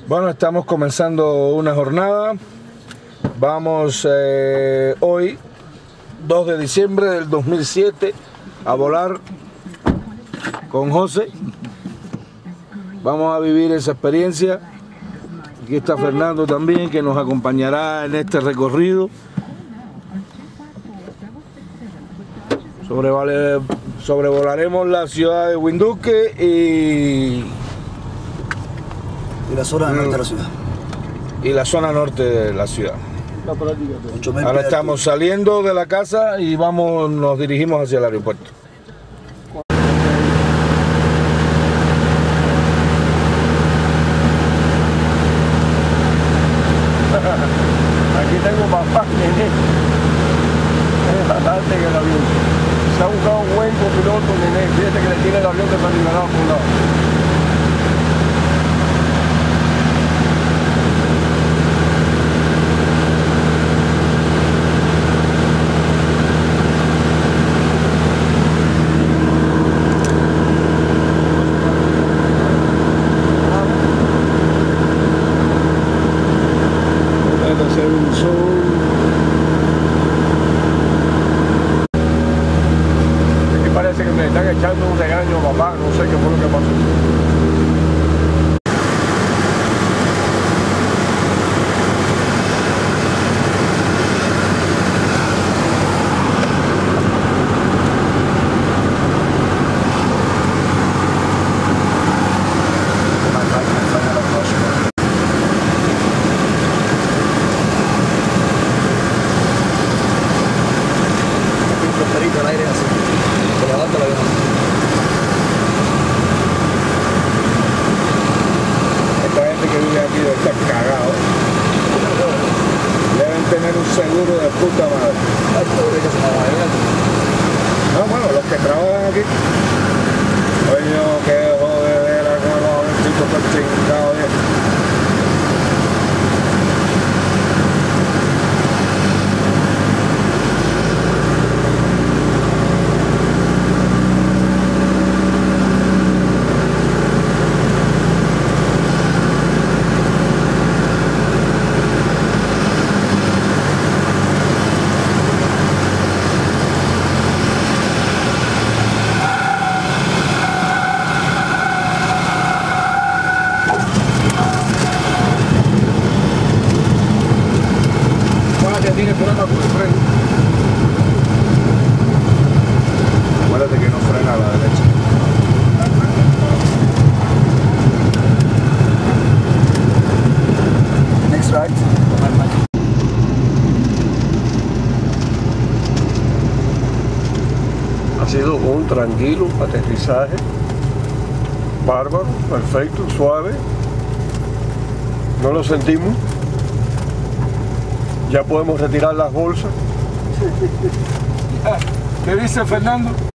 Bueno, estamos comenzando una jornada. Vamos hoy, 2 de diciembre del 2007, a volar con José. Vamos a vivir esa experiencia. Aquí está Fernando también, que nos acompañará en este recorrido. Sobrevolaremos la ciudad de Windhoek y la zona norte de la ciudad. Y la zona norte de la ciudad. Ahora estamos saliendo de la casa y nos dirigimos hacia el aeropuerto. Aquí tengo papá, nene. Es bastante en el avión. Se ha buscado un buen copiloto, nene. Fíjate que le tiene el avión que está liberado por un lado. Hacer un sol. Aquí parece que me están echando un regaño, papá, no sé qué fue lo que pasó. El aire así, se levanta la avión. Esta gente que vive aquí debe estar cagado. Deben tener un seguro de puta madre. No, bueno, los que trabajan aquí. Coño, qué jodedera con los tipos tan chingados. Tiene problema con el freno. Acuérdate que no frena a la derecha. Next right. Ha sido un tranquilo aterrizaje, bárbaro, perfecto, suave. No lo sentimos. Ya podemos retirar las bolsas. ¿Qué dice Fernando?